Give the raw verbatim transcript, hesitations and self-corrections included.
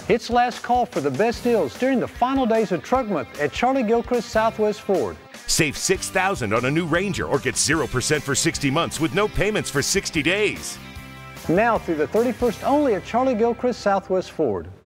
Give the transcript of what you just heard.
It's last call for the best deals during the final days of Truck Month at Charlie Gilchrist Southwest Ford. Save six thousand dollars on a new Ranger or get zero percent for sixty months with no payments for sixty days. Now through the thirty-first only at Charlie Gilchrist Southwest Ford.